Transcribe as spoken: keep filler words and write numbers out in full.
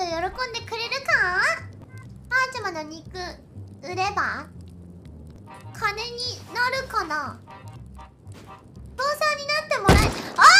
喜んでくれるか？パーチャマの肉売れば金になるかな？スポンサーになってもらえ、あ